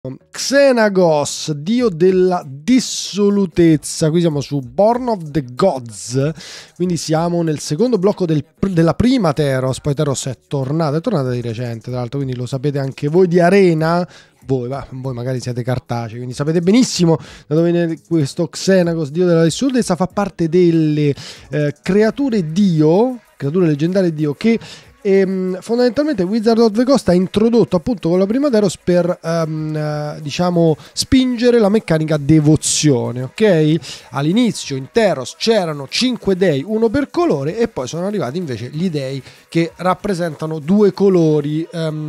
Xenagos, dio della dissolutezza. Qui siamo su Born of the Gods, quindi siamo nel secondo blocco della prima Theros. Poi Theros è tornata di recente, tra l'altro, quindi lo sapete anche voi di Arena. Voi magari siete cartacei, quindi sapete benissimo da dove viene questo Xenagos, dio della dissolutezza. Fa parte delle creature leggendarie dio che fondamentalmente Wizard of the Coast ha introdotto appunto con la prima Theros per diciamo spingere la meccanica devozione, ok? All'inizio in Theros c'erano 5 dei, uno per colore, e poi sono arrivati invece gli dei che rappresentano 2 colori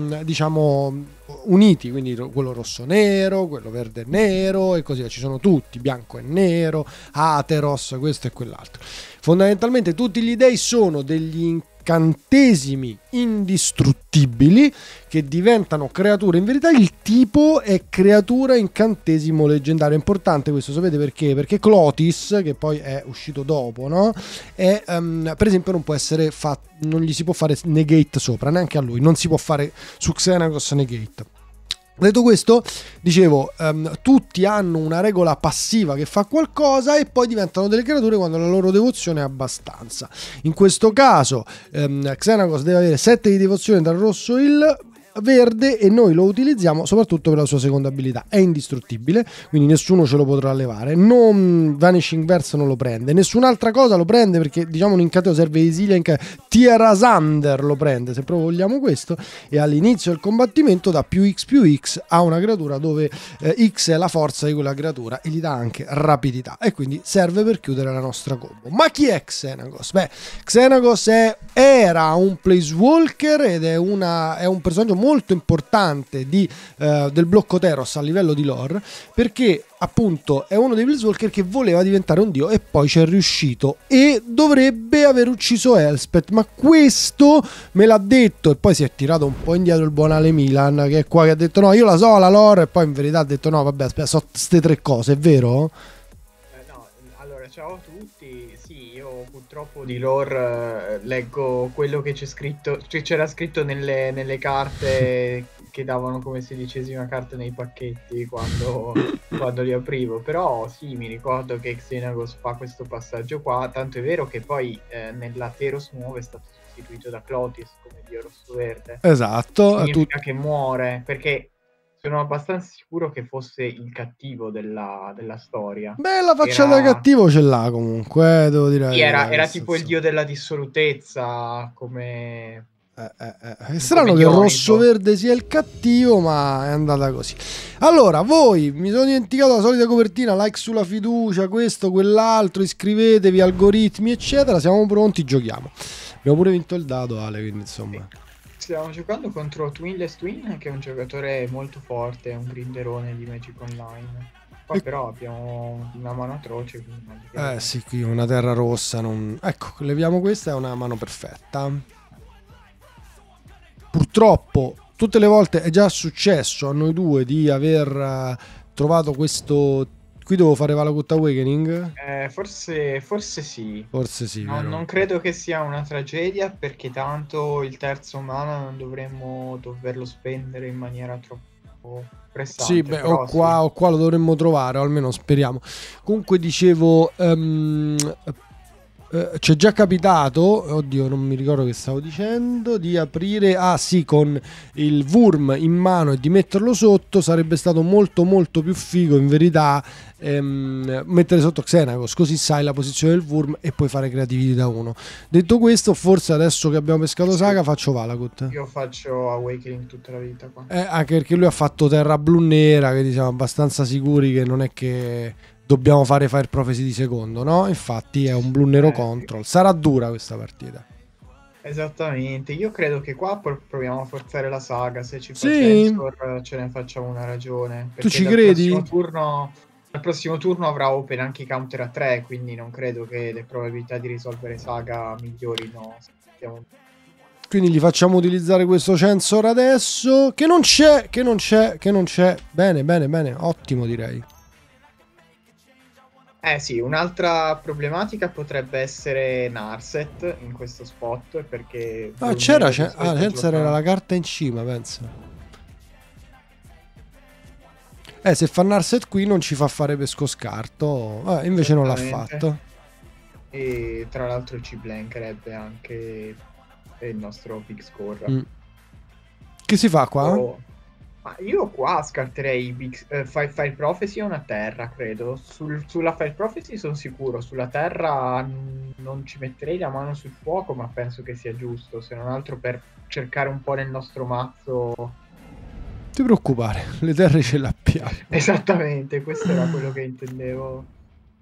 diciamo uniti, quindi quello rosso nero, quello verde nero e così via. Ci sono tutti, bianco e nero, Atheros, questo e quell'altro. Fondamentalmente tutti gli dei sono degli incantesimi indistruttibili che diventano creature. In verità il tipo è creatura incantesimo leggendario. È importante questo, sapete perché? Perché Clotis, che poi è uscito dopo, no? È, per esempio non può essere fatto, non gli si può fare negate sopra, neanche a lui, non si può fare su Xenagos negate. Detto questo, dicevo, tutti hanno una regola passiva che fa qualcosa e poi diventano delle creature quando la loro devozione è abbastanza. In questo caso Xenagos deve avere 7 di devozione dal rosso il verde e noi lo utilizziamo soprattutto per la sua seconda abilità. È indistruttibile, quindi nessuno ce lo potrà levare. Non Vanishing Verse non lo prende, nessun'altra cosa lo prende, perché diciamo un incantesimo serve Isilien, Tirasander lo prende se proprio vogliamo questo, e all'inizio del combattimento dà più X a una creatura dove X è la forza di quella creatura e gli dà anche rapidità, e quindi serve per chiudere la nostra combo. Ma chi è Xenagos? Beh, Xenagos era un Placewalker ed è un personaggio molto importante del blocco Theros a livello di lore, perché appunto è uno dei Placewalker che voleva diventare un dio e poi ci è riuscito, e dovrebbe aver ucciso Elspeth, ma questo me l'ha detto, e poi si è tirato un po' indietro il buon Ale Milan, che è qua, che ha detto no, io la so la lore, e poi in verità ha detto no, vabbè, aspetta, so ste 3 cose, è vero? No, allora, ciao a tutti. Sì, io purtroppo di lore leggo quello che c'era scritto nelle carte che davano come 16ª carta nei pacchetti quando li aprivo. Però sì, mi ricordo che Xenagos fa questo passaggio qua, tanto è vero che poi nella Theros nuova è stato sostituito da Clotis come dio rosso-verde. Esatto. Significa che muore, perché sono abbastanza sicuro che fosse il cattivo della storia. Beh, la facciata da cattivo ce l'ha comunque, devo dire. Sì, era tipo il dio della dissolutezza, come... È strano che il rosso-verde sia il cattivo, ma è andata così. Allora, voi, mi sono dimenticato la solita copertina, like sulla fiducia, questo, quell'altro, iscrivetevi, algoritmi, eccetera. Siamo pronti, giochiamo. Abbiamo pure vinto il dado, Ale, quindi insomma... Sì. Stiamo giocando contro Twinless Twin, che è un giocatore molto forte, è un grinderone di Magic Online. Poi però abbiamo una mano atroce. Sì, qui una terra rossa. Ecco, leviamo questa, è una mano perfetta. Purtroppo, tutte le volte è già successo a noi due di aver trovato questo... Qui devo fare Valakut Awakening? Forse sì. Forse sì, non credo che sia una tragedia, perché tanto il terzo mana non dovremmo doverlo spendere in maniera troppo pressante. Sì, beh, o qua lo dovremmo trovare, o almeno speriamo. Comunque dicevo... c'è già capitato, oddio non mi ricordo che stavo dicendo, di aprire, sì, con il Wurm in mano e di metterlo sotto. Sarebbe stato molto molto più figo in verità mettere sotto Xenagos, così sai la posizione del Wurm e puoi fare creativi da 1. Detto questo, forse adesso che abbiamo pescato Saga faccio Valakut. Io faccio Awakening tutta la vita qua. Anche perché lui ha fatto terra blu nera, quindi siamo abbastanza sicuri che non è che dobbiamo fare Fire Prophecy di secondo, no? Infatti è un blu nero control. Sarà dura questa partita. Esattamente, io credo che qua proviamo a forzare la saga. Se ci fa Sensor ce ne facciamo una ragione. Tu ci credi? Al prossimo turno avrà open anche i counter a 3, quindi non credo che le probabilità di risolvere saga migliorino. Quindi gli facciamo utilizzare questo Sensor adesso, che non c'è. Bene, ottimo direi. Sì, un'altra problematica potrebbe essere Narset in questo spot, perché... Sensor era la carta in cima, penso. Se fa Narset qui non ci fa fare pesco scarto, invece non l'ha fatto. E tra l'altro ci blankerebbe anche il nostro big score. Che si fa qua? Ma io qua scarterei Fire Prophecy è una terra, credo. Sulla Fire Prophecy sono sicuro, sulla terra non ci metterei la mano sul fuoco, ma penso che sia giusto, se non altro per cercare un po' nel nostro mazzo. Non ti preoccupare, le terre ce le abbiamo. Esattamente, questo era quello che intendevo.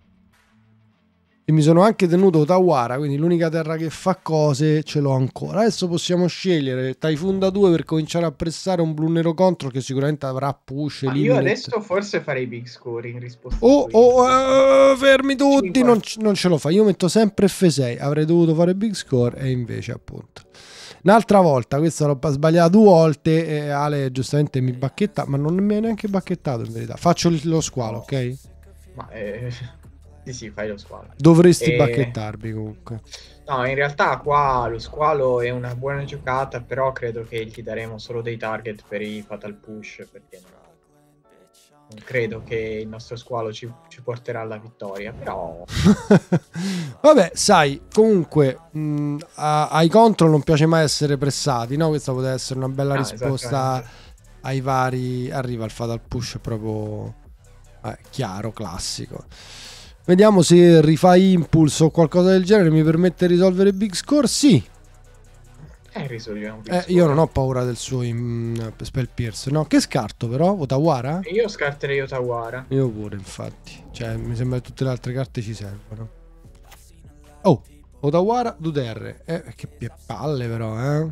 E mi sono anche tenuto Otawara, quindi l'unica terra che fa cose ce l'ho ancora. Adesso possiamo scegliere Typhoon da 2 per cominciare a pressare un blu nero contro che sicuramente avrà push. Io adesso forse farei big score in risposta. Fermi tutti, non ce lo fa. Io metto sempre F6, avrei dovuto fare big score e invece appunto. Un'altra volta, questa l'ho sbagliata 2 volte e Ale giustamente mi bacchetta, ma non mi ha neanche bacchettato in verità. Faccio lo squalo, ok? Ma sì, fai lo squalo. Dovresti bacchettarmi comunque. No, in realtà qua lo squalo è una buona giocata, però credo che gli daremo solo dei target per i fatal push, perché non credo che il nostro squalo ci porterà alla vittoria, però... Vabbè, sai, comunque ai control non piace mai essere pressati, no? Questa potrebbe essere una bella risposta ai vari... Arriva il fatal push proprio chiaro, classico. Vediamo se rifai impulso o qualcosa del genere mi permette di risolvere big score. Sì. Risolviamo big score. Io non ho paura del suo spell pierce. No, che scarto però? Otawara? Io scarterei Otawara. Io pure, infatti. Cioè, mi sembra che tutte le altre carte ci servono. Oh, Otawara, Duterre. Che palle però,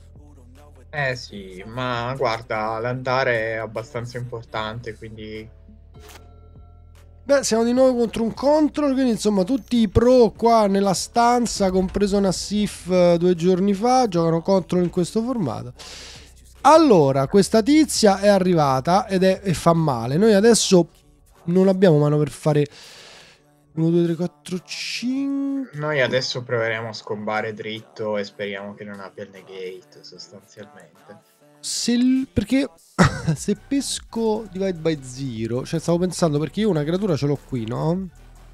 Sì, ma guarda, l'andare è abbastanza importante, quindi... Beh, siamo di nuovo contro un control, quindi insomma tutti i pro qua nella stanza, compreso Nassif 2 giorni fa, giocano control in questo formato. Allora, questa tizia è arrivata e fa male. Noi adesso non abbiamo mano per fare 1, 2, 3, 4, 5. Noi adesso proveremo a scombare dritto e speriamo che non abbia il negate sostanzialmente. Perché se pesco divide by 0, cioè stavo pensando, perché io una creatura ce l'ho qui, no?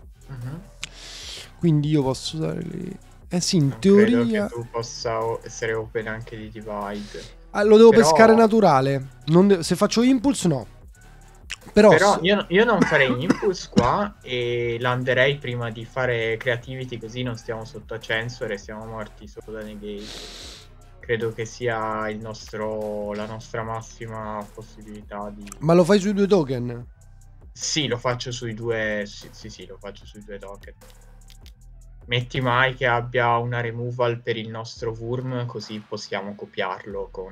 Quindi io posso usare le... sì, in teoria credo che tu possa essere open anche di divide. Lo devo pescare naturale. Se faccio impulse no. Però io non farei impulse qua e landerei prima di fare creativity, così non stiamo sotto a Censor e siamo morti solo da negate. Credo che sia la nostra massima possibilità di... Ma lo fai sui 2 token? Sì, lo faccio sui 2. Sì, lo faccio sui 2 token. Metti mai che abbia una removal per il nostro Wurm, così possiamo copiarlo con...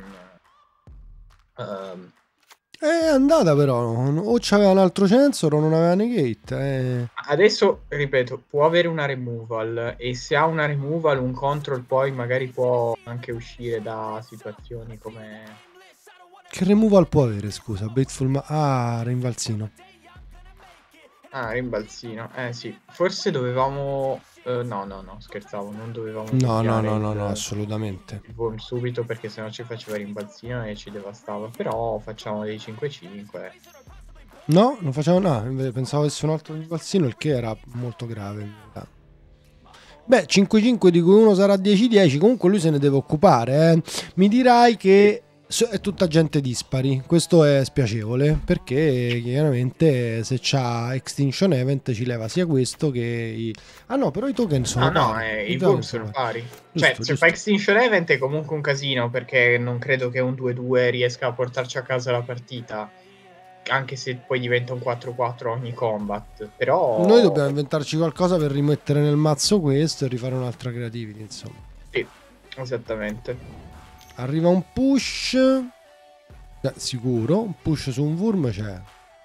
È andata però, o c'aveva un altro Censor o non aveva negate. Adesso, ripeto, può avere una removal e se ha una removal un control poi magari può anche uscire da situazioni come... Che removal può avere, scusa? Bateful rinvalzino. Rimbalzino, sì. Forse dovevamo... No, scherzavo, non dovevamo... No, assolutamente. Il Worm subito, perché sennò ci faceva rimbalzino e ci devastava. Però facciamo dei 5-5. No, non facciamo nada. Pensavo avesse un altro rimbalzino, il che era molto grave in realtà. Beh, 5-5 di cui uno sarà 10-10. Comunque lui se ne deve occupare. Mi dirai che è tutta gente dispari. Questo è spiacevole, perché chiaramente se c'ha Extinction Event ci leva sia questo che no, però i token sono pari. I token sono pari. Cioè, se fa Extinction Event è comunque un casino, perché non credo che un 2-2 riesca a portarci a casa la partita, anche se poi diventa un 4-4 ogni combat. Però noi dobbiamo inventarci qualcosa per rimettere nel mazzo questo e rifare un'altra creativity, insomma. Sì, esattamente. Arriva un push. Sicuro. Un push su un Wurm c'è.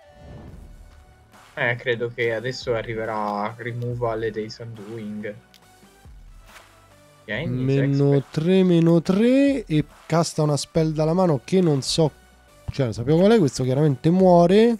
Credo che adesso arriverà removal dei Sundoing. -3 e casta una spell dalla mano che non so. Cioè, non sappiamo qual è. Questo chiaramente muore.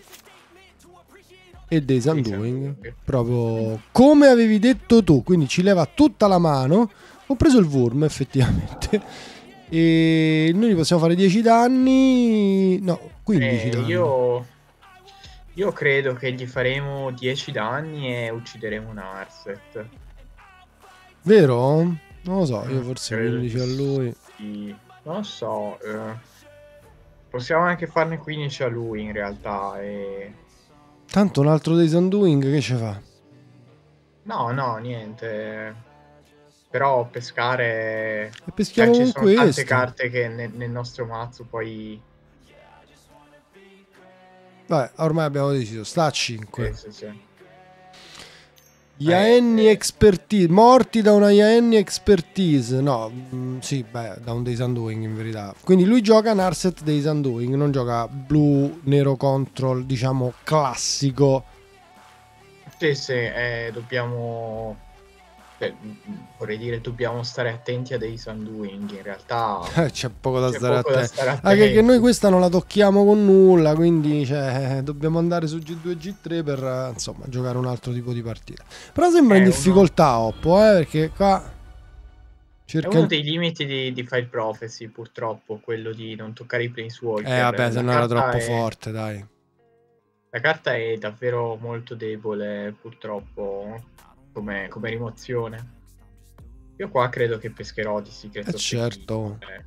E dei Sundoing. Proprio come avevi detto tu. Quindi ci leva tutta la mano. Ho preso il Wurm, effettivamente. E noi gli possiamo fare 10 danni. No, 15 danni. Io credo che gli faremo 10 danni e uccideremo una Narset. Vero? Non lo so, io forse Credo 15 di a lui. sì. Non so, possiamo anche farne 15 a lui in realtà. Tanto un altro Days Undoing che ci fa? No, no, niente. Però pescare... E peschiamo ci con sono tante questo. carte che nel nostro mazzo poi... Vabbè, ormai abbiamo deciso, sta a 5. Sì. Yaenni Expertise, morti da una Yaenni Expertise. No, sì, beh, da un Days Undoing in verità. Quindi lui gioca Narset Days Undoing, non gioca blu, nero control, diciamo classico. Sì, dobbiamo... vorrei dire, dobbiamo stare attenti a dei Undoing. In realtà C'è poco da c'è stare poco da attenti. stare Anche che attenti. noi questa non la tocchiamo con nulla, quindi dobbiamo andare su G2 e G3 per insomma giocare un altro tipo di partita. Però sembra in difficoltà Oppo, perché qua è uno dei limiti di File Prophecy, purtroppo, quello di non toccare i Planeswalker. Vabbè, se no era troppo forte, dai. La carta è davvero molto debole, purtroppo, come rimozione. Io qua credo che pescherò di Secret of the Certo. Key.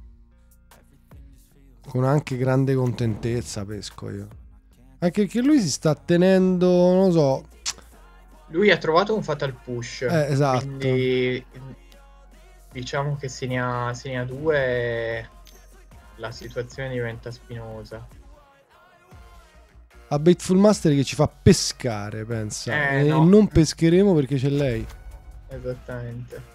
Con anche grande contentezza pesco io. Anche che lui si sta tenendo, non lo so. Lui ha trovato un Fatal Push. Esatto. Quindi diciamo che se ne ha due, la situazione diventa spinosa. Ha Bateful Master che ci fa pescare, pensa. E no. non pescheremo perché c'è lei. Esattamente.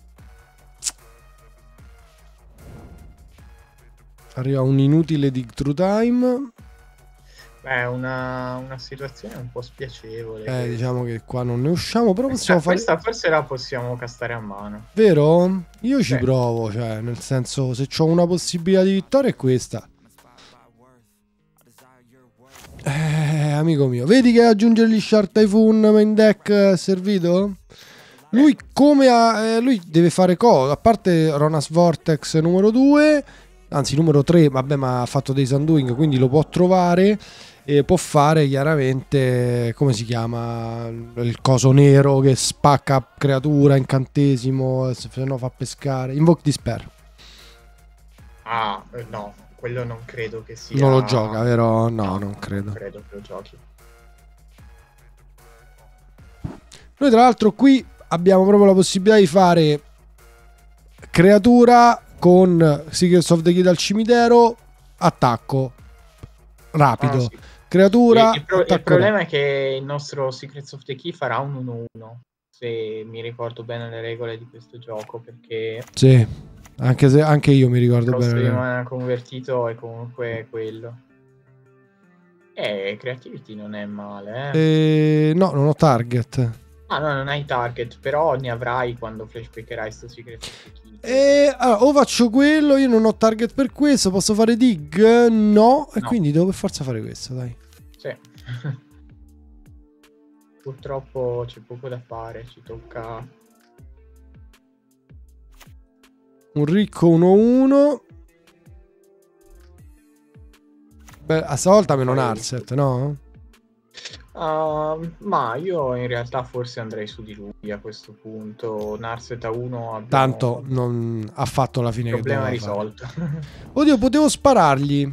Arriva un inutile Dig Through Time. Beh, una situazione un po' spiacevole. Diciamo che qua non ne usciamo, però possiamo fare... Questa forse la possiamo castare a mano. Vero? Io ci provo, cioè, nel senso, se ho una possibilità di vittoria è questa. Amico mio, vedi che aggiungere gli Shark Typhoon main deck è servito? Lui come lui deve fare cosa? A parte Ronas Vortex numero 2, anzi numero 3, vabbè, ma ha fatto dei Undoing, quindi lo può trovare e può fare chiaramente, come si chiama, il coso nero che spacca creatura, incantesimo, se no fa pescare, Invoke Despair. No, quello non credo che sia... Non lo gioca, vero? No, non credo. Non credo che lo giochi. Noi tra l'altro qui abbiamo proprio la possibilità di fare creatura con Secrets of the Key dal cimitero, attacco rapido. Sì. Creatura. Il problema è che il nostro Secrets of the Key farà un 1-1, se mi ricordo bene le regole di questo gioco, perché... Sì, anche io mi ricordo bene. Il mana convertito è comunque quello. Creativity non è male, no, non ho target. No, non hai target, però ne avrai quando flashbackerai sto Secret of the Key. Allora, o faccio quello, io non ho target per questo, posso fare dig? No, e quindi devo per forza fare questo, dai. Sì. Purtroppo c'è poco da fare, ci tocca... Un ricco 1-1. Beh, a stavolta meno Narset, no? Ma io in realtà forse andrei su di lui a questo punto. Narset a 1 tanto non ha fatto la fine. Problema risolto. Oddio, potevo sparargli.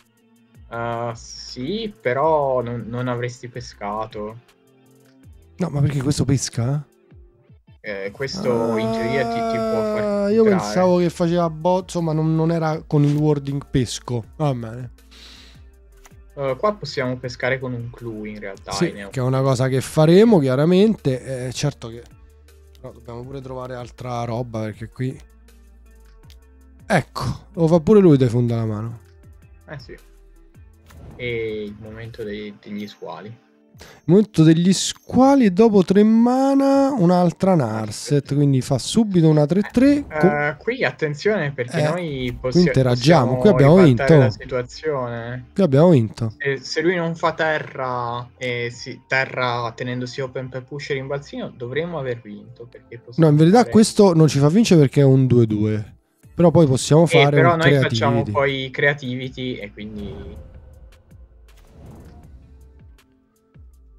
Sì, però non avresti pescato. No, ma perché questo pesca? Questo in teoria ti può far... Io pensavo che faceva insomma non era con il wording pesco. Va bene. Qua possiamo pescare con un clue in realtà. Sì, che è una cosa che faremo chiaramente. Certo che no, dobbiamo pure trovare altra roba, perché qui... Ecco, lo fa pure lui, Typhoon dalla mano. Sì. E il momento degli squali. Il momento degli squali, e dopo 3 mana un'altra Narset, quindi fa subito una 3-3. Qui attenzione, perché noi interagiamo, qui abbiamo vinto la situazione. Qui abbiamo vinto. Se lui non fa terra terra tenendosi open per push e rimbalzino, dovremmo aver vinto, perché no, in verità questo non ci fa vincere perché è un 2-2, però poi possiamo fare però un noi creativity. Facciamo poi creativity e quindi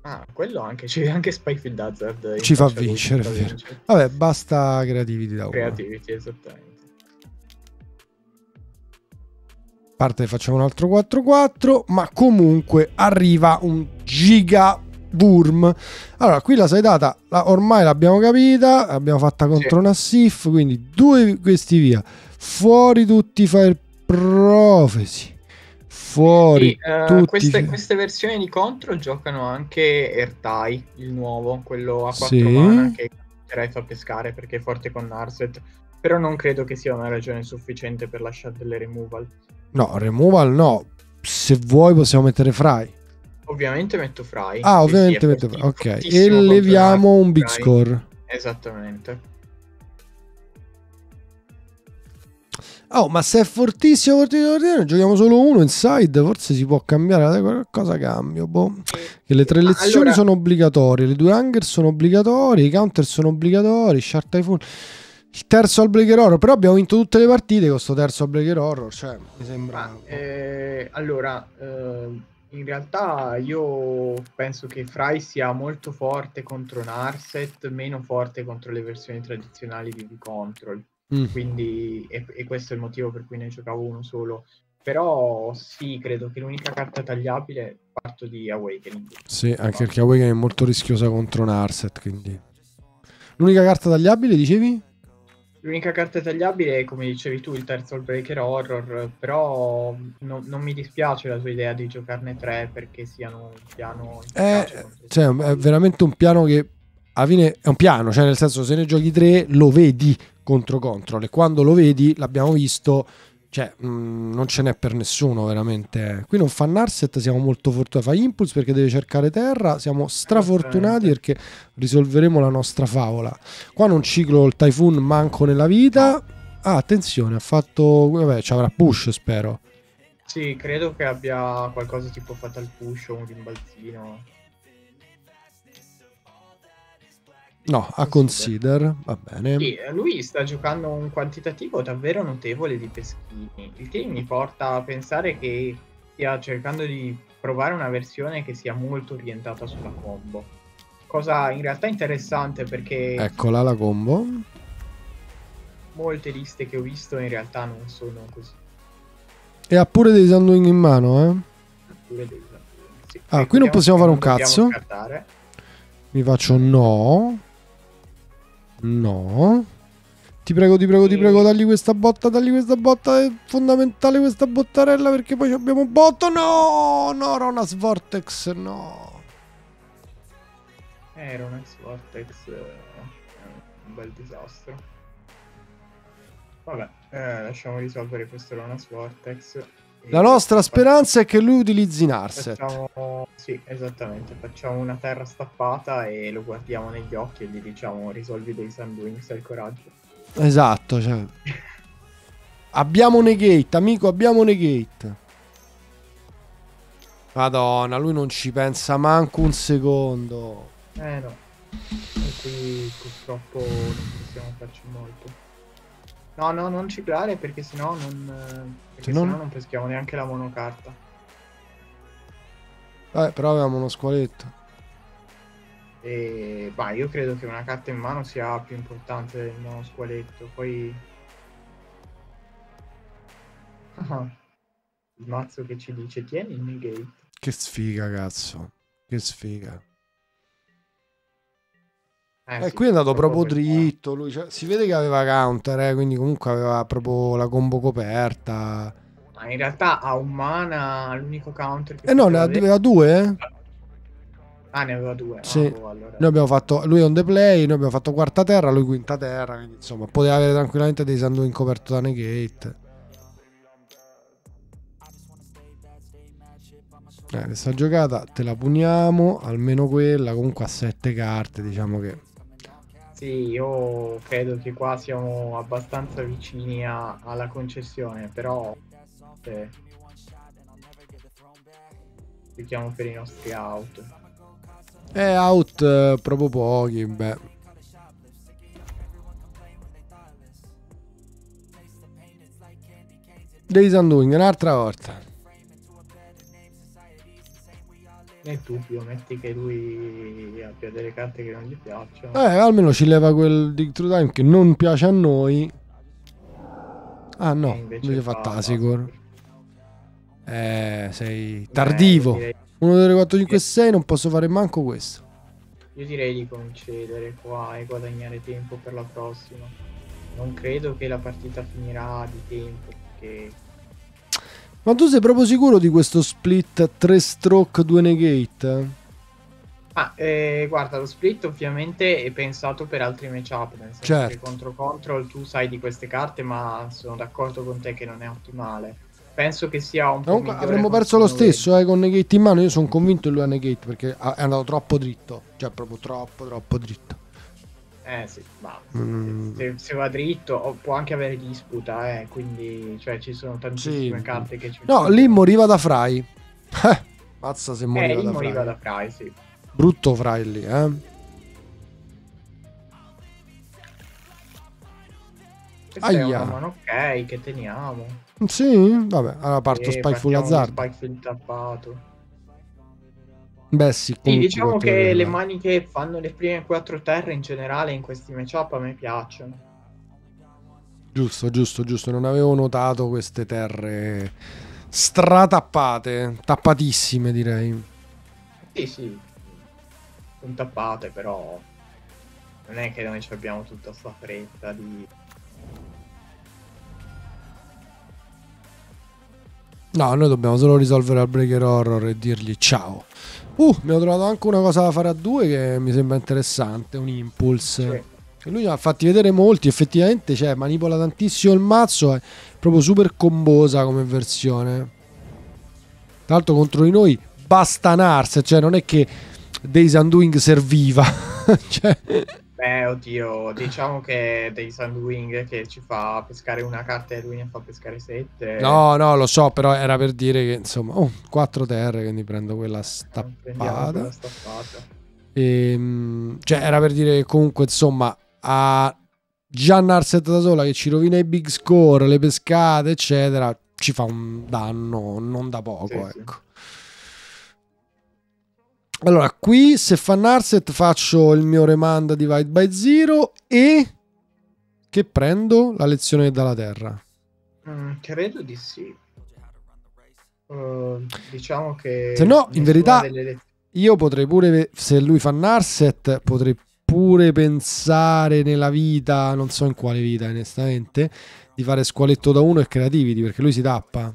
Ah, quello anche, c'è anche Spyfield Hazard in Ci fa fascia luce, vincere, fa è vero. vincere. Vabbè, basta creativity da 1. Creativity, esattamente. A parte che facciamo un altro 4-4, ma comunque arriva un giga Wurm. Allora, qui la sidata ormai l'abbiamo capita, l'abbiamo fatta contro una Sif, quindi 2 questi via. Fuori tutti i Fire Prophecy. Fuori tutti queste versioni di Control giocano anche Ertai, il nuovo, quello a 4 sì. mana che Rai fa pescare perché è forte con Narset. Però non credo che sia una ragione sufficiente per lasciare delle removal. No, removal no. Se vuoi possiamo mettere Fry. Ovviamente metto Fry. Ah, Sì, ovviamente sì, metto Fry. Ok, e fortissimo leviamo un big Fry. score. Esattamente. Oh, ma se è fortissimo, giochiamo solo uno inside, forse si può cambiare, qualcosa cambio, boh. Che le 3 lezioni sono obbligatorie, le 2 hunger sono obbligatorie, i counter sono obbligatori, Shark Typhoon, il terzo al Breaker Horror, però abbiamo vinto tutte le partite con sto terzo al Breaker Horror, cioè mi sembra... allora, in realtà io penso che Fry sia molto forte contro Narset, meno forte contro le versioni tradizionali di V-Control. Quindi e questo è il motivo per cui ne giocavo uno solo. Però sì, credo che l'unica carta tagliabile parto di Awakening. Sì, anche perché Awakening è molto rischiosa contro Narset, quindi... L'unica carta tagliabile, dicevi? L'unica carta tagliabile è, come dicevi tu, il terzo Breaker Horror, però non mi dispiace la tua idea di giocarne 3 perché siano un piano cioè, è veramente un piano che alla fine è un piano, cioè nel senso se ne giochi 3 lo vedi contro Control e quando lo vedi, l'abbiamo visto, cioè non ce n'è per nessuno veramente. Qui non fa Narset, siamo molto fortunati, fa Impulse perché deve cercare terra, siamo strafortunati perché risolveremo la nostra favola. Qua non ciclo il Typhoon manco nella vita. Ah, attenzione, ha fatto, vabbè, ci avrà push, spero. Sì, credo che abbia qualcosa tipo Fatal Push o un rimbalzino. No, a Consider, va bene. Sì, lui sta giocando un quantitativo davvero notevole di peschini, il che mi porta a pensare che stia cercando di provare una versione che sia molto orientata sulla combo. Cosa in realtà interessante perché... Eccola la combo. Molte liste che ho visto in realtà non sono così. E ha pure dei Sandwing in mano, Sì. Ah, qui non possiamo fare un cazzo. Scartare. Mi faccio no. No. Ti prego, dagli questa botta, è fondamentale questa bottarella perché poi abbiamo botto. No, Ronas Vortex, no. Ronas Vortex è un bel disastro. Vabbè, lasciamo risolvere questo Ronas Vortex. La nostra speranza è che lui utilizzi Narset. Sì, esattamente. Facciamo una terra stappata e lo guardiamo negli occhi e gli diciamo risolvi dei Sandwing se hai il coraggio. Esatto, cioè. Abbiamo negate, amico, abbiamo negate. Madonna, lui non ci pensa manco un secondo. No. E qui purtroppo non possiamo farci molto. No, non ciclare perché sennò non peschiamo neanche la monocarta. Però avevamo uno squaletto. E io credo che una carta in mano sia più importante del mono squaletto. Poi il mazzo che ci dice tieni il negate. Che sfiga, cazzo. Che sfiga. Sì, qui è andato proprio dritto. Lui, cioè, si vede che aveva counter, quindi comunque aveva proprio la combo coperta. Ma in realtà ha un mana, l'unico counter che no, ne aveva 2, Ah, ne aveva 2. Sì. Allora. Noi abbiamo fatto, lui on the play, noi abbiamo fatto quarta terra, lui quinta terra, quindi insomma poteva avere tranquillamente dei Sandwing coperto da negate. Questa giocata te la puniamo, almeno quella, comunque a 7 carte, diciamo che... Sì, io credo che qua siamo abbastanza vicini alla concessione, però giochiamo per i nostri out. Out proprio pochi, beh. Dei Sandwing, un'altra volta. Nel dubbio, metti che lui abbia delle carte che non gli piacciono. Almeno ci leva quel Dig Through Time che non piace a noi. Ah E no, invece invece fa fa Tasigor. Tasigor. Sei Beh, io tardivo. direi, 1, 2, 3, 4, 5, 6, non posso fare manco questo. io direi di concedere qua e guadagnare tempo per la prossima. Non credo che la partita finirà di tempo, perché Ma tu sei proprio sicuro di questo split 3 stroke 2 negate? guarda, lo split ovviamente è pensato per altri matchup, nel senso che Certo. contro Control tu sai di queste carte, ma sono d'accordo con te che non è ottimale. Penso che sia un po' Comunque migliore avremmo contro perso lo Novelli. stesso con negate in mano. Io sono convinto che lui ha negate perché è andato troppo dritto. Cioè proprio troppo dritto. Sì, ma Mm, se va dritto può anche avere disputa, quindi cioè, ci sono tantissime sì. carte che ci No, lì moriva da Fry. Mazza se moriva lì da moriva Fry. da Fry, sì. Brutto Fry lì, eh. Questa è una Aia. mano ok che teniamo. Sì, vabbè, allora parto E Spike Full partiamo di Hazard. Spikefield tappato. Beh sì, Sì, comunque diciamo quattro terre che le là. mani che fanno le prime 4 terre in generale in questi matchup a me piacciono. Giusto. Non avevo notato queste terre stratappate, tappatissime direi. Sì, sono tappate, però non è che noi ci abbiamo tutta sta fretta di... No, noi dobbiamo solo risolvere al Breaker Horror e dirgli ciao. Mi ho trovato anche una cosa da fare a 2 che mi sembra interessante, un Impulse. Sì. Che lui ha fatti vedere molti, effettivamente, cioè, manipola tantissimo il mazzo, è proprio super combosa come versione. Tra l'altro contro di noi basta Nars, cioè non è che Days Undoing serviva. Cioè, Beh, oddio, diciamo che dei Sandwing che ci fa pescare una carta e lui ne fa pescare 7. no, lo so, però era per dire che insomma, 4 terre, quindi prendo quella Prendiamo quella stappata. stappata. Cioè, era per dire che comunque, insomma, a già Narset da sola che ci rovina i big score, le pescate, eccetera, ci fa un danno non da poco, Sì. ecco. Allora, qui se fa Narset faccio il mio Remand Divide by Zero e che prendo la lezione dalla terra. Credo di sì. Diciamo che Se no, in verità, delle... io potrei pure, se lui fa Narset, potrei pure pensare nella vita, non so in quale vita onestamente, di fare squaletto da 1 e creativity, perché lui si tappa.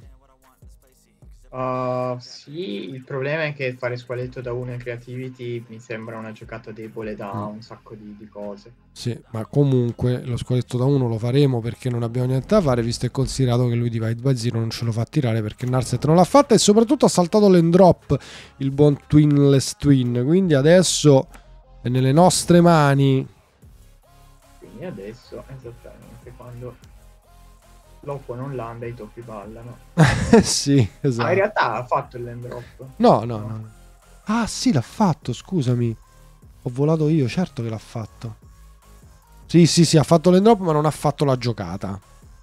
Sì, il problema è che fare squaletto da 1 in creativity mi sembra una giocata debole da un sacco di cose. Sì, ma comunque lo squaletto da 1 lo faremo perché non abbiamo niente da fare, visto e considerato che lui Divide by Zero non ce lo fa tirare perché Narset non l'ha fatta e soprattutto ha saltato l'endrop il buon Twinless Twin, quindi adesso è nelle nostre mani. Quindi adesso, esattamente, quando l'oppo non landa i topi ballano. Sì, esatto. In realtà ha fatto il land drop. No. Ah sì, l'ha fatto, scusami. Ho volato io, certo che l'ha fatto. Sì, ha fatto l'end drop ma non ha fatto la giocata.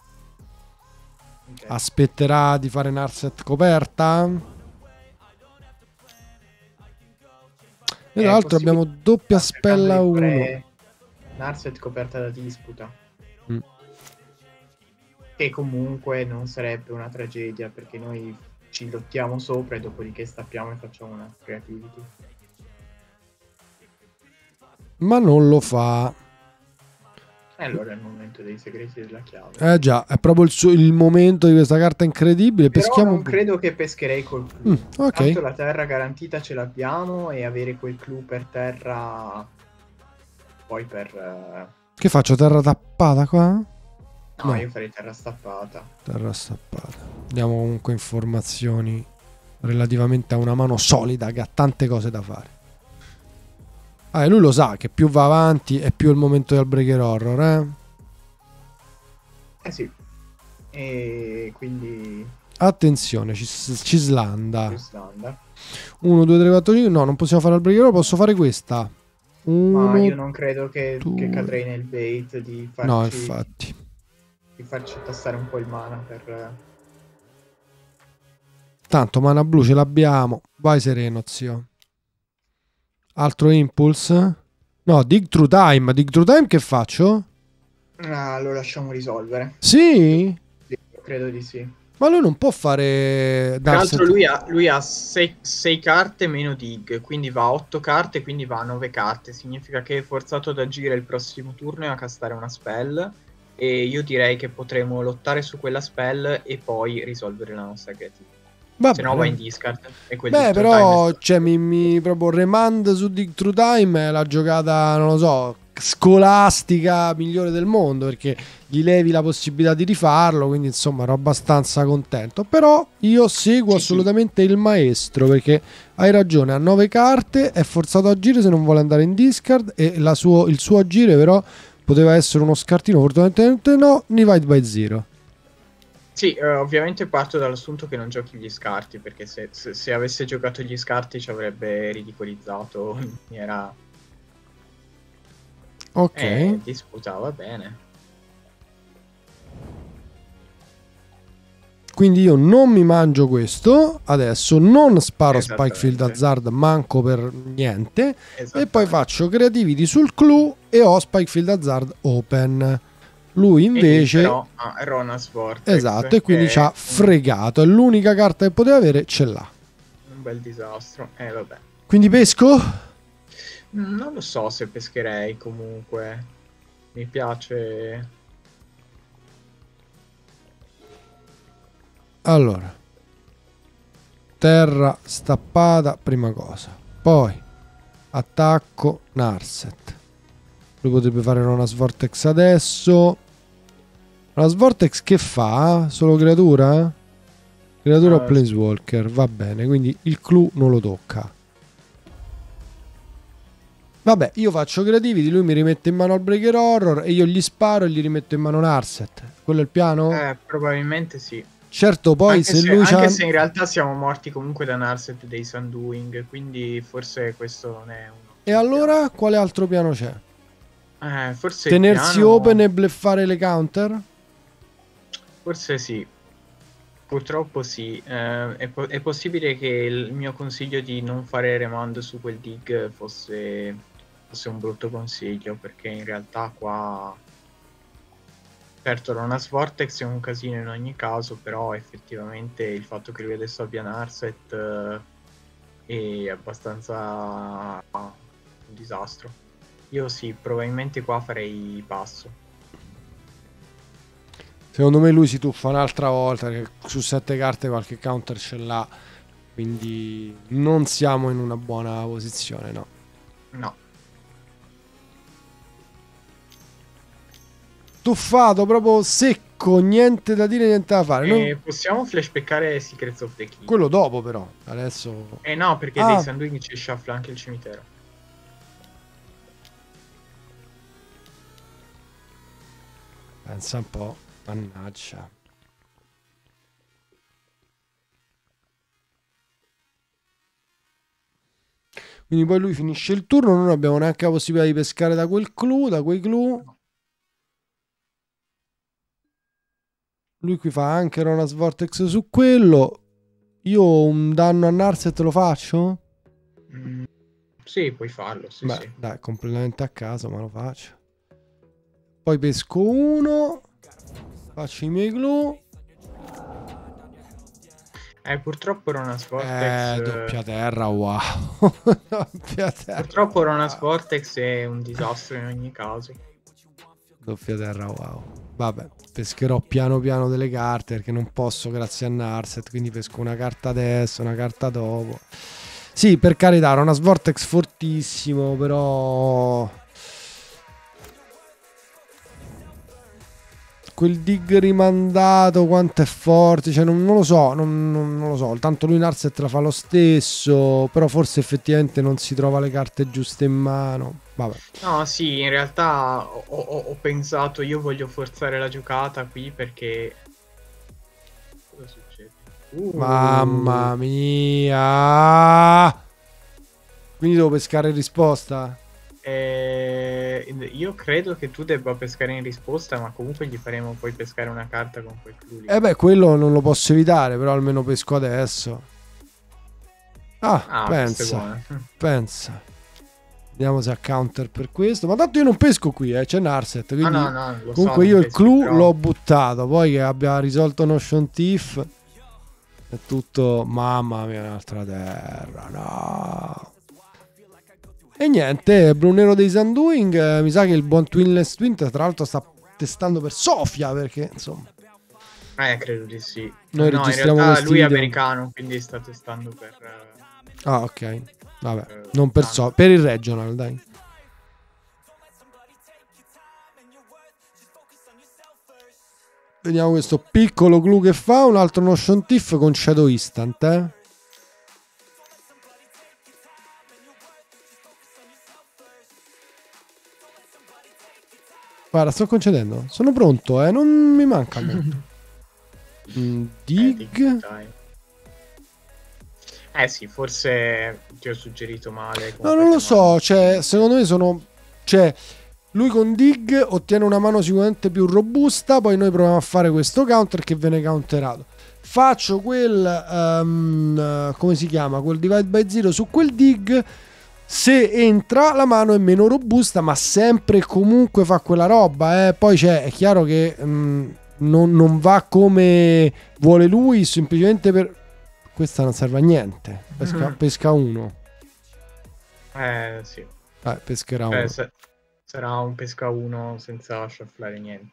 Okay. Aspetterà di fare Narset coperta. E tra l'altro abbiamo doppia spella 1. Narset coperta da disputa. Che comunque non sarebbe una tragedia perché noi ci lottiamo sopra e dopodiché stappiamo e facciamo una creativity. Ma non lo fa. E allora è il momento dei segreti della chiave. Eh già, è proprio il momento di questa carta incredibile. Però Peschiamo non credo che pescherei col clou. ok. Tanto la terra garantita ce l'abbiamo e avere quel clou per terra poi per... Che faccio? Terra tappata qua? No, io farei terra stappata. Terra stappata. Diamo comunque informazioni relativamente a una mano solida che ha tante cose da fare. E lui lo sa che più va avanti è più il momento del Breaker Horror, Sì. E quindi... Attenzione, ci slanda. 1, 2, 3, 4, 5. No, non possiamo fare il Breaker Horror, posso fare questa. Ma io non credo che cadrei nel bait di farci... No, infatti. Di farci tassare un po' il mana per... Tanto mana blu ce l'abbiamo. Vai sereno, zio. Altro impulse? No, dig through time. Dig through time che faccio? Ah, lo lasciamo risolvere. Sì? Sì, credo di sì. Ma lui non può fare... Tra l'altro Narset. lui ha 6 carte meno dig, quindi va a 8 carte, quindi va a 9 carte. Significa che è forzato ad agire il prossimo turno e a castare una spell. E io direi che potremo lottare su quella spell e poi risolvere la nostra creativa. Va Se no va in bene. discard. E quel Beh, Dig Through Time è però, stato- cioè, mi proprio Remand su Dig Through Time è la giocata, non lo so, scolastica migliore del mondo, perché gli levi la possibilità di rifarlo, quindi insomma ero abbastanza contento. Però io seguo Sì, sì. assolutamente il maestro, perché hai ragione, ha 9 carte, è forzato a agire se non vuole andare in discard, e il suo agire però poteva essere uno scartino, fortunatamente no, Divide by Zero. Sì, ovviamente parto dall'assunto che non giochi gli scarti, perché se avesse giocato gli scarti ci avrebbe ridicolizzato in maniera... Ok. disputava bene. Quindi io non mi mangio questo, adesso non sparo Spikefield Esattamente. Hazard manco per niente, e poi Esattamente. faccio Creativity sul Clue e ho Spikefield Hazard open. Lui E lì invece, però ha Ronas Vortex, esatto, e quindi che ci ha è fregato, è l'unica carta che poteva avere, ce l'ha. un bel disastro. Vabbè. Quindi pesco? Non lo so se pescherei comunque. Mi piace... Allora, terra stappata, prima cosa. Poi, attacco, Narset. Lui potrebbe fare Ronas Vortex adesso. Ronas Vortex che fa? Solo creatura? Creatura o sì. Planeswalker? Va bene, quindi il Clue non lo tocca. Vabbè, io faccio Creativity, lui mi rimette in mano al Breaker Horror e io gli sparo e gli rimetto in mano Narset. Quello è il piano? Probabilmente sì. Certo, poi se lui c'ha... Anche se in realtà siamo morti comunque da Narset dei Sundoing, quindi forse questo non è un E ottimo allora quale altro piano c'è? piano. Forse il Tenersi piano... open e bleffare le counter? Forse sì. Purtroppo sì. È possibile che il mio consiglio di non fare remand su quel dig fosse un brutto consiglio, perché in realtà qua... Certo, Ronas Vortex è un casino in ogni caso, però effettivamente il fatto che lui adesso abbia Narset è abbastanza un disastro. Io sì, probabilmente qua farei passo. Secondo me lui si tuffa un'altra volta, perché su 7 carte qualche counter ce l'ha, quindi non siamo in una buona posizione, no. No. Tuffato, proprio secco, niente da dire, niente da fare. Possiamo flashbackare Secrets of the Key? Quello dopo però, adesso... No, perché dei Sundoing ci shuffla anche il cimitero. Pensa un po', mannaggia. Quindi poi lui finisce il turno, non abbiamo neanche la possibilità di pescare da quel clou, da quei clou. Lui qui fa anche Ronas Vortex su quello. Io un danno a Narset lo faccio? Sì, puoi farlo, sì, Beh, sì. dai, completamente a caso, ma lo faccio. Poi pesco uno. Faccio i miei glue. Purtroppo Ronas Vortex... Doppia terra, wow. Doppia terra. Purtroppo Ronas Vortex è un disastro in ogni caso. Doppia terra, wow. Vabbè, pescherò piano piano delle carte perché non posso grazie a Narset, quindi pesco una carta adesso, una carta dopo. Sì, per carità, era una Vortex fortissimo, però... Quel dig rimandato quanto è forte, cioè non lo so, non lo so, tanto lui Narset la fa lo stesso, però forse effettivamente non si trova le carte giuste in mano. Vabbè. No, sì, in realtà ho pensato, io voglio forzare la giocata qui perché... Cosa succede? Mamma mia! Quindi devo pescare in risposta? Io credo che tu debba pescare in risposta, ma comunque gli faremo poi pescare una carta con quel clue lì. Beh, quello non lo posso evitare, però almeno pesco adesso. Ah, Questa è pensa, buona. pensa. Vediamo se ha counter per questo. Ma tanto io non pesco qui, c'è Narset. Quindi no, lo comunque so, io non il clou però... l'ho buttato. Poi che abbia risolto Notion Thief è tutto... Mamma mia, un'altra terra. No. E niente, Brunero dei Sundoing. Mi sa che il buon Twinless Twin tra l'altro sta testando per Sofia, perché insomma... credo di sì. Noi no, in registriamo realtà questi lui è video. americano, quindi sta testando per... Ah, ok. Vabbè, non per so, per il regional, dai. Vediamo questo piccolo glue che fa, un altro Notion Thief con Shadow Instant, Guarda, sto concedendo. Sono pronto, non mi manca molto. Dig. Sì, forse ti ho suggerito male. No, non lo so, cioè, secondo me sono... Cioè, lui con Dig ottiene una mano sicuramente più robusta, poi noi proviamo a fare questo counter che viene counterato. Faccio quel... come si chiama? Quel divide by zero su quel Dig. Se entra la mano è meno robusta, ma sempre e comunque fa quella roba. Poi è chiaro che non va come vuole lui, semplicemente per... Questa non serve a niente. Pesca uno. Sì. Pescherà uno. Sarà un pesca uno senza shufflare niente.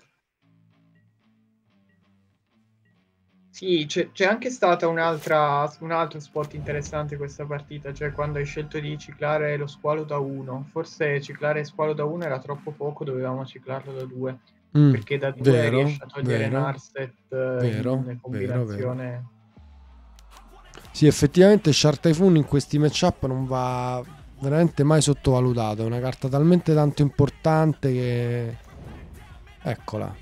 Sì, c'è anche stata un altro spot interessante questa partita, cioè quando hai scelto di ciclare lo squalo da 1. Forse ciclare squalo da 1 era troppo poco, dovevamo ciclarlo da 2. Perché da 2 riesci a togliere Narset in combinazione. Vero. Sì, effettivamente Shark Typhoon in questi matchup non va veramente mai sottovalutato. È una carta talmente tanto importante che... Eccola.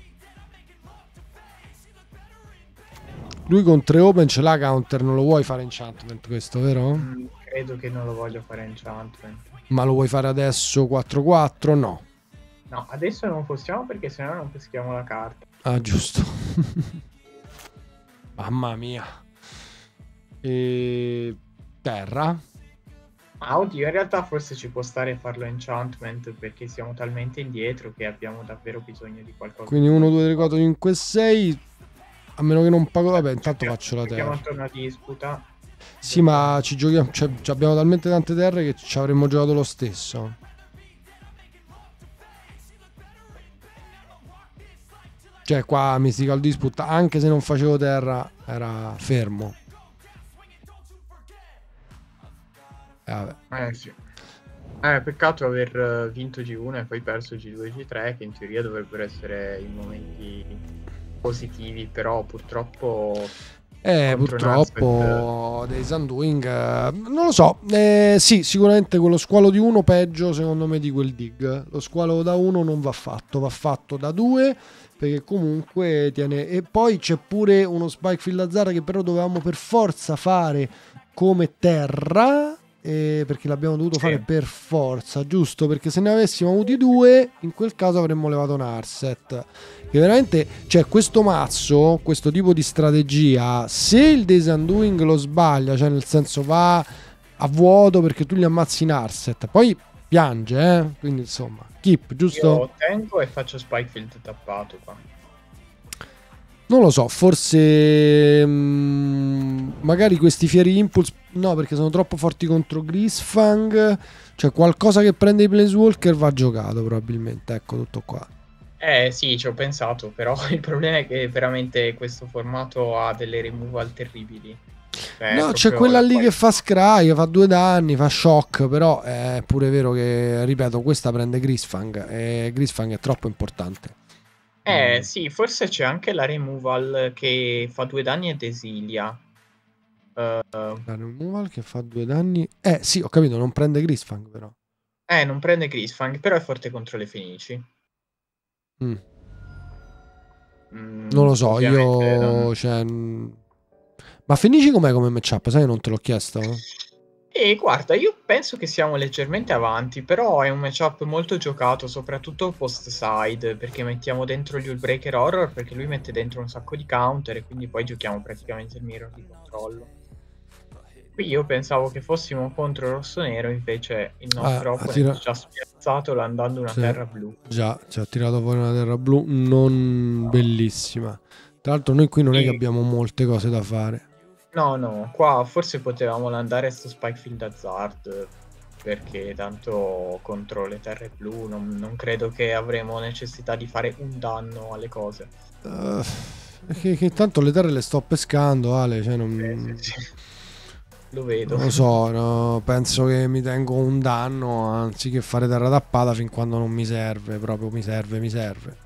Lui con 3 open ce l'ha counter, non lo vuoi fare enchantment questo, vero? Credo che non lo voglio fare enchantment. Ma lo vuoi fare adesso 4-4? No. No, adesso non possiamo perché sennò non peschiamo la carta. Ah, giusto. Mamma mia. E... Terra. Oddio, in realtà forse ci può stare farlo enchantment perché siamo talmente indietro che abbiamo davvero bisogno di qualcosa. Quindi 1, 2, 3, 4, 5, 6. A meno che non pago, vabbè, intanto faccio la terra. Torna a disputa. Sì, ma ci giochiamo, cioè, abbiamo talmente tante terre che ci avremmo giocato lo stesso. Cioè, qua Mystical Dispute, anche se non facevo terra, era fermo. Vabbè. Sì. Peccato aver vinto G1 e poi perso G2 e G3, che in teoria dovrebbero essere i momenti positivi, però purtroppo dei Sundoing non lo so. Sì, sicuramente quello squalo di 1 peggio secondo me di quel Dig. Lo squalo da 1 non va fatto da 2 perché comunque tiene. E poi c'è pure uno Spikefield Azzara che però dovevamo per forza fare come terra, perché l'abbiamo dovuto fare per forza, giusto? Perché se ne avessimo avuti 2 in quel caso avremmo levato Narset. Che veramente, cioè, questo mazzo, questo tipo di strategia, se il Days Undoing lo sbaglia, cioè nel senso va a vuoto perché tu gli ammazzi Narset, poi piange, quindi insomma, keep, giusto? Io tengo e faccio Spikefield tappato qua. Non lo so, forse magari questi fieri impulse, no, perché sono troppo forti contro Grisfang, cioè qualcosa che prende i Planeswalker va giocato probabilmente, ecco, tutto qua. Sì, ci ho pensato, però il problema è che veramente questo formato ha delle removal terribili. No, c'è quella lì che fa scry, fa 2 danni, fa shock, però è pure vero che, ripeto, questa prende Grisfang e Grisfang è troppo importante. Sì, forse c'è anche la removal che fa 2 danni ed esilia. La removal che fa 2 danni... sì, ho capito, non prende Grisfang però. Non prende Grisfang, però è forte contro le Fenici. Non lo so, io... Cioè... Ma Fenici com'è come matchup? Sai che non te l'ho chiesto? Guarda, io penso che siamo leggermente avanti, però è un matchup molto giocato, soprattutto post side, perché mettiamo dentro gli Hullbreaker Horror, perché lui mette dentro un sacco di counter e quindi poi giochiamo praticamente il mirror di controllo. Qui io pensavo che fossimo contro rosso-nero, invece il nostro opponente ci ha spiazzato landando una terra blu. Già, ci ha tirato fuori una terra blu non bellissima. Tra l'altro noi qui non è che abbiamo molte cose da fare. No, qua forse potevamo landare sto Spikefield Hazard, perché tanto contro le terre blu non credo che avremo necessità di fare un danno alle cose. Che tanto le terre le sto pescando, Ale, cioè non... Sì. Lo vedo. Non lo so, no, penso che mi tengo un danno anziché fare terra tappata fin quando non mi serve, proprio mi serve.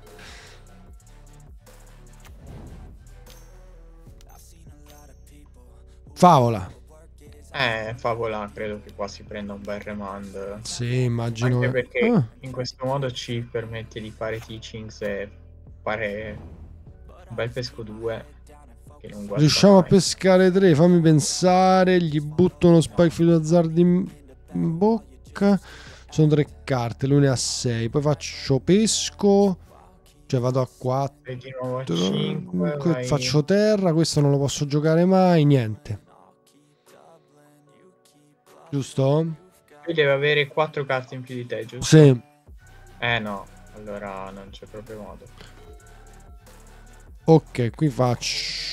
Favola. Favola, credo che qua si prenda un bel remand. Sì, immagino. Anche perché in questo modo ci permette di fare teachings e fare un bel pesco 2. Riusciamo a pescare 3, fammi pensare. Gli butto uno Spikefield Hazard in bocca. Sono 3 carte, lui ne ha 6. Poi faccio pesco, cioè vado a 4. E di nuovo a 5. Faccio terra, questo non lo posso giocare mai. Niente. Giusto? Lui deve avere 4 carte in più di te, giusto? Sì. No, allora non c'è proprio modo. Ok, qui faccio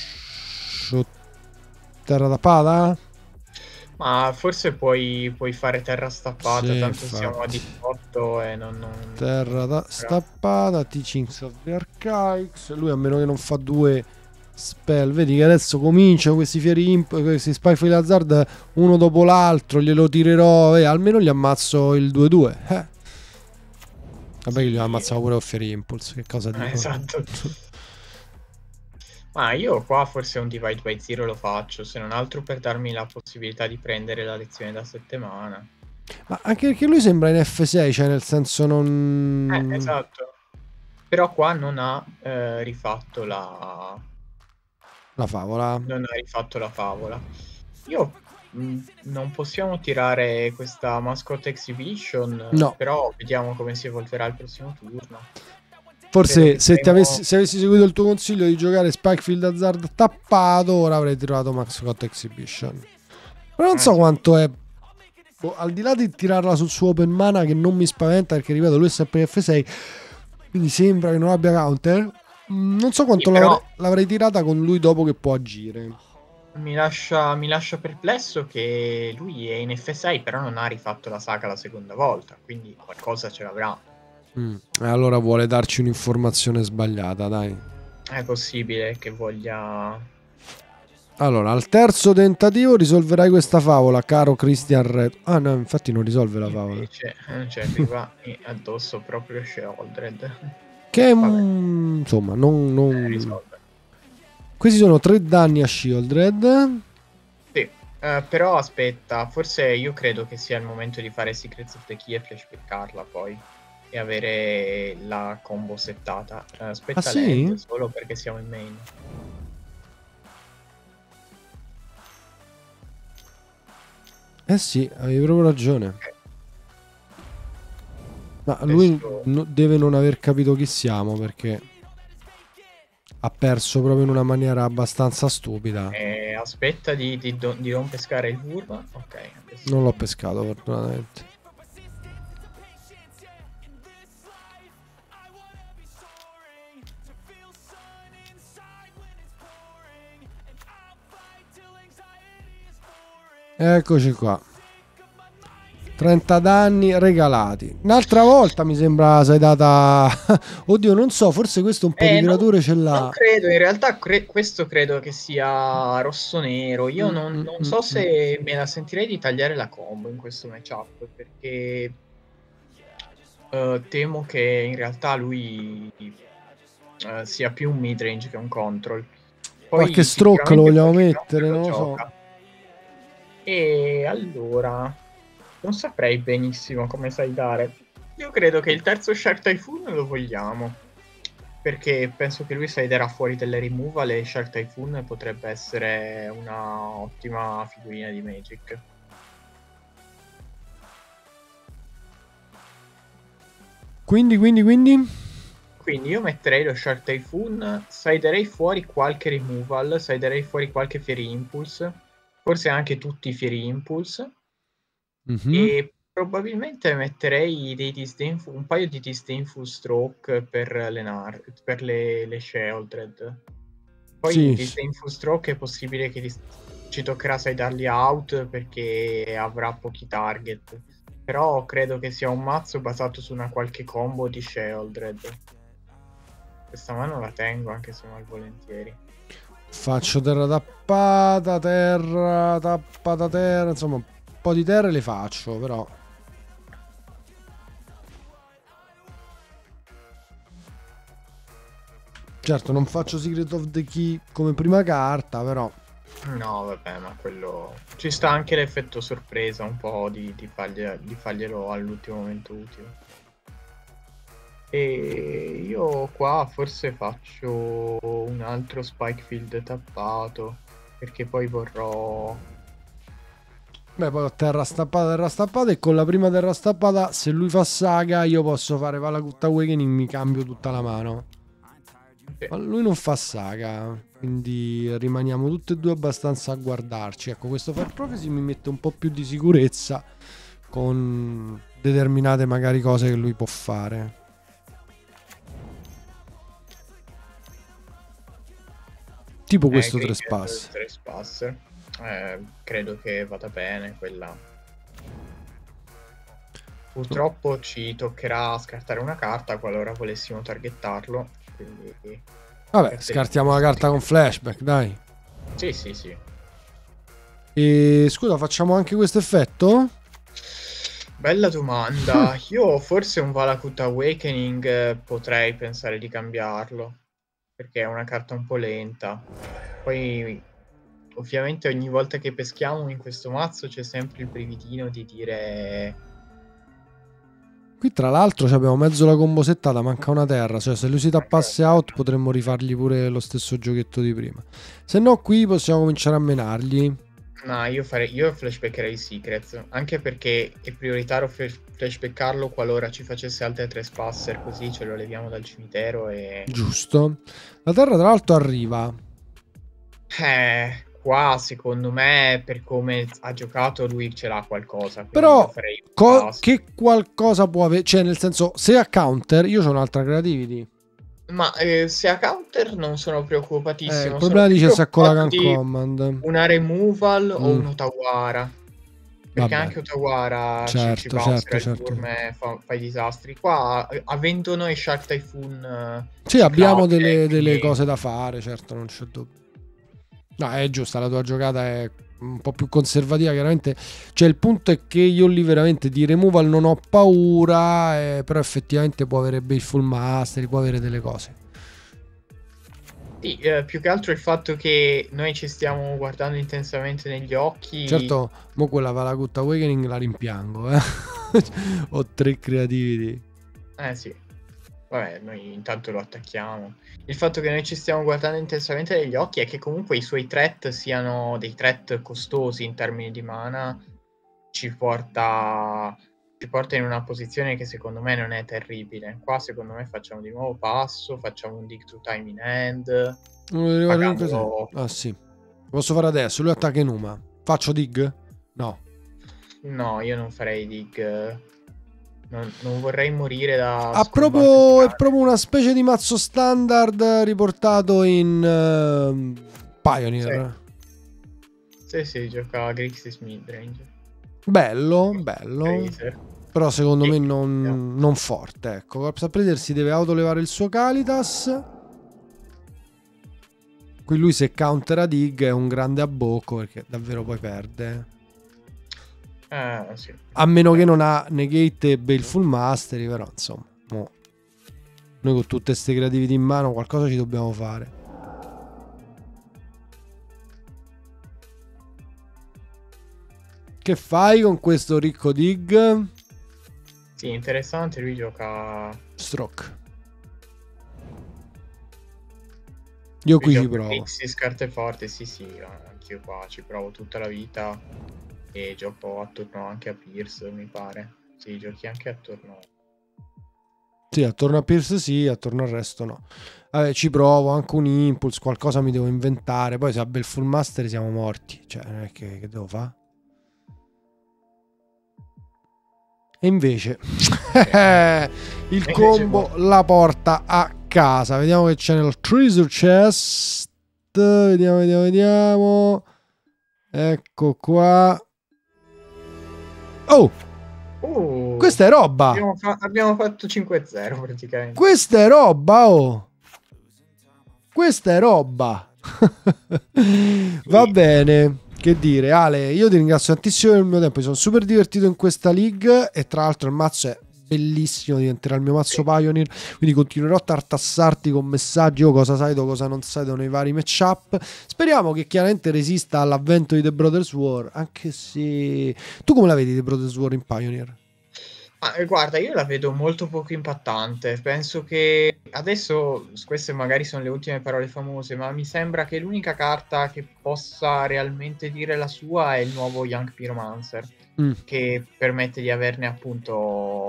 terra tappata. Ma forse puoi fare terra stappata, sì, tanto siamo a 18 e non... Terra stappata, Teachings of the Archaics. Lui a meno che non fa 2 spell, vedi che adesso cominciano questi questi Spikefield Hazard uno dopo l'altro, glielo tirerò e almeno gli ammazzo il 2-2. Vabbè che gli ammazzavo pure Fieri Impulse, che cosa dico? Esatto. Ma io qua forse un Divide by Zero lo faccio, se non altro per darmi la possibilità di prendere la lezione da 7 mana. Ma anche perché lui sembra in F6, cioè nel senso non... esatto. Però qua non ha rifatto la favola. Non ha rifatto la favola. Non possiamo tirare questa Mascot Exhibition, no. Però vediamo come si evolverà il prossimo turno. Forse se avessi seguito il tuo consiglio di giocare Spikefield Hazard tappato, ora avrei tirato Mascot Exhibition. Però non so quanto è... al di là di tirarla sul suo open mana, che non mi spaventa perché ripeto lui è sempre in F6, quindi sembra che non abbia counter, non so quanto l'avrei tirata con lui dopo che può agire. Mi lascia perplesso che lui è in F6 però non ha rifatto la saga la seconda volta, quindi qualcosa ce l'avrà. Allora vuole darci un'informazione sbagliata, dai. È possibile che voglia... Allora, al terzo tentativo risolverai questa favola, caro Christian Red. Ah no, infatti non risolve la favola. Invece, arriva addosso proprio Sheoldred. Che insomma, non risolve. Questi sono 3 danni a Sheoldred. Sì, però aspetta, forse io credo che sia il momento di fare Secrets of the Key e flashbackarla poi. E avere la combo settata. Aspetta, sì? solo perché siamo in main. Sì, avevi proprio ragione. Ma lui deve non aver capito chi siamo, perché ha perso proprio in una maniera abbastanza stupida. Aspetta di non pescare il Wurm. Ok. Non l'ho pescato fortunatamente. Eccoci qua. 30 danni regalati. Un'altra volta mi sembra sei data... Oddio, non so, forse questo un po' di creature ce l'ha. Non credo, in realtà questo credo che sia rosso-nero. Io non so se me la sentirei di tagliare la combo in questo matchup, perché temo che in realtà lui sia più un midrange che un control. Poi qualche stroke lo vogliamo mettere, non lo so. E allora... non saprei benissimo come sai dare. Io credo che il terzo Shark Typhoon lo vogliamo, perché penso che lui siderà fuori delle removal e Shark Typhoon potrebbe essere una ottima figurina di Magic. Quindi io metterei lo Shark Typhoon, siderei fuori qualche removal, siderei fuori qualche Fairy Impulse forse anche tutti i Fieri Impulse. Mhm. E probabilmente metterei un paio di Disdainful Stroke per per le Sheoldred. Poi Sì, Disdainful Stroke è possibile che ci toccherà sidearli out perché avrà pochi target. Però credo che sia un mazzo basato su una qualche combo di Sheoldred. Questa mano la tengo anche se malvolentieri. faccio tappata, terra, insomma, un po' di terre le faccio, però. Certo, non faccio Secret of the Key come prima carta, però. No, vabbè, ma quello... Ci sta anche l'effetto sorpresa, un po' di farglielo all'ultimo momento utile. E io qua forse faccio un altro Spikefield tappato, perché poi vorrò... Beh, poi ho terra stappata e con la prima terra stappata, se lui fa saga, io posso fare Valakut Awakening, mi cambio tutta la mano. Sì. Ma lui non fa saga, quindi rimaniamo tutti e due abbastanza a guardarci. Ecco, questo Fire Prophecy mi mette un po' più di sicurezza con determinate magari cose che lui può fare. Tipo questo Trespass. Trespasser. Credo che vada bene quella. Purtroppo ci toccherà scartare una carta qualora volessimo targettarlo. Quindi Vabbè, scartiamo la carta con flashback, dai. Sì, sì, sì. E scusa, facciamo anche questo effetto? Bella domanda. Io forse un Valakut Awakening potrei pensare di cambiarlo. Perché è una carta un po' lenta. Poi, ovviamente, ogni volta che peschiamo in questo mazzo c'è sempre il brividino di dire... Qui tra l'altro abbiamo mezzo la combo settata, manca una terra, cioè se lui si Manca tappasse una out terra. potremmo rifargli pure lo stesso giochetto di prima. Se no qui possiamo cominciare a menargli. No, io flashbackerei Secrets, anche perché è prioritario flashbackarlo qualora ci facesse altre Trespasser, così ce lo leviamo dal cimitero e... Giusto. La terra tra l'altro arriva. Qua secondo me, per come ha giocato, lui ce l'ha qualcosa, quindi io Però farei un pass. che qualcosa può avere, cioè nel senso se a counter io ho un'altra creativity. Ma se a counter non sono Il preoccupatissimo, sono problema più dice se con la preoccupato Gun di Command. una removal o Mm, un Otawara. Perché vabbè, anche Otawara ci certo, certo, bouncerà il certo. turn e fa i disastri. Qua, avendo noi Shark Typhoon Sì, ci abbiamo caude, delle quindi... cose da fare, certo, non c'è dubbio. No, è giusta, la tua giocata è un po' più conservativa, chiaramente. Cioè, il punto è che io lì veramente di removal non ho paura, però effettivamente può avere Baleful Mastery, può avere delle cose. Sì, più che altro il fatto che noi ci stiamo guardando intensamente negli occhi. Certo, mo quella Valakut Awakening la rimpiango, eh. Ho 3 creativity. Sì, vabbè, noi intanto lo attacchiamo. Il fatto che noi ci stiamo guardando intensamente negli occhi è che comunque i suoi threat siano dei threat costosi in termini di mana, ci porta in una posizione che secondo me non è terribile. Qua secondo me facciamo di nuovo passo, facciamo un dig to time in hand, Uno delle cose in cos'è? pagandolo... Ah sì. Posso fare adesso, lui attacca Enuma. Faccio dig? No. No, io non farei dig. Non vorrei morire da È scombattere. proprio una specie di mazzo standard riportato in Sì, Pioneer. sì, sì, gioca Grixis midrange. Bello, bello. Tracer. Però secondo me E- non forte. Ecco, Corpse Predator si deve autolevare il suo Kalitas. Qui lui se countera dig è un grande abbocco perché davvero poi perde. Sì. A meno che non ha negate e Baleful Mastery, però insomma, mo. Noi con tutte queste creativity in mano qualcosa ci dobbiamo fare. Che fai con questo ricco dig? Sì, interessante, lui gioca... Stroke. Io qui ci provo. Grixis, carte forti, sì, sì, anch'io qua ci provo tutta la vita e gioco attorno anche a Pierce, mi pare. Sì, giochi anche attorno. Sì, attorno a Pierce sì, attorno al resto no. Vabbè, ci provo, anche un impulse, qualcosa mi devo inventare. Poi se a bel full master siamo morti. Cioè, non è che devo fare. E invece il combo la porta a casa. Vediamo che c'è nel treasure chest. Vediamo. Ecco qua. Oh! Questa è roba. Abbiamo fatto 5-0 praticamente. Questa è roba, oh. Questa è roba. Va bene. Che dire, Ale, io ti ringrazio tantissimo per il mio tempo. Mi sono super divertito in questa league. E tra l'altro il mazzo è bellissimo. Diventerà il mio mazzo Pioneer. Quindi continuerò a tartassarti con messaggi o cosa sai, cosa non sai nei vari matchup. Speriamo che chiaramente resista all'avvento di The Brothers War. Anche se tu come la vedi The Brothers War in Pioneer? Guarda, io la vedo molto poco impattante. Penso che adesso, queste magari sono le ultime parole famose, ma mi sembra che l'unica carta che possa realmente dire la sua è il nuovo Young Pyromancer, che permette di averne appunto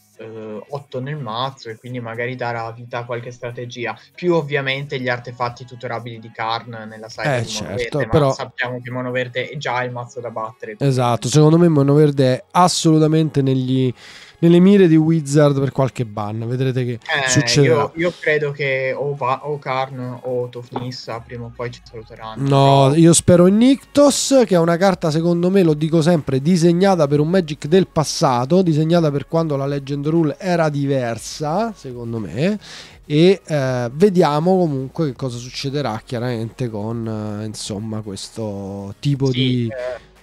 8 nel mazzo e quindi magari darà vita a qualche strategia. Più ovviamente gli artefatti tutorabili di Karn nella side di Mono Verde, però ma sappiamo che Mono Verde è già il mazzo da battere. Esatto, secondo me Mono Verde è assolutamente nelle mire di Wizard per qualche ban. Vedrete che succederà. Io credo che o Karn o Tofnissa prima o poi ci saluteranno. No, però... io spero in Nyctos, che è una carta, secondo me, lo dico sempre, disegnata per un Magic del passato, disegnata per quando la Legend Rule era diversa, secondo me. E vediamo comunque che cosa succederà chiaramente con insomma questo tipo di...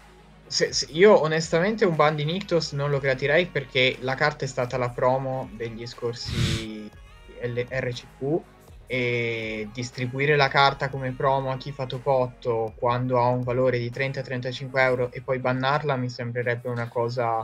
io onestamente un ban di Nyctos non lo gradirei, perché la carta è stata la promo degli scorsi RCQ e distribuire la carta come promo a chi fa top 8 quando ha un valore di 30-35 euro e poi bannarla mi sembrerebbe una cosa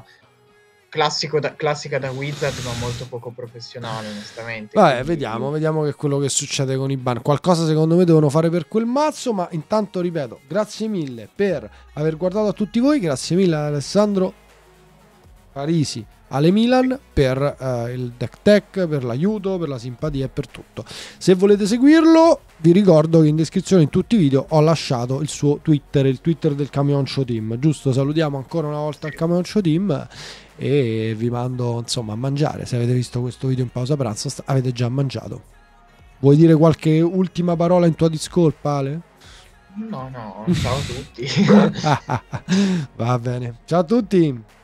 classica da Wizard, ma molto poco professionale onestamente. Vabbè, vediamo che è quello che succede con i ban. Qualcosa secondo me devono fare per quel mazzo, ma intanto ripeto, grazie mille per aver guardato a tutti voi, grazie mille a Alessandro Parisi, Ale Milan, per il deck tech, per l'aiuto, per la simpatia e per tutto. Se volete seguirlo, vi ricordo che in descrizione in tutti i video ho lasciato il suo Twitter, il Twitter del Camion Show Team, giusto? Salutiamo ancora una volta il Camion Show Team e vi mando insomma a mangiare. Se avete visto questo video in pausa pranzo avete già mangiato. Vuoi dire qualche ultima parola in tua discolpa, Ale? No, ciao a tutti. Va bene, ciao a tutti.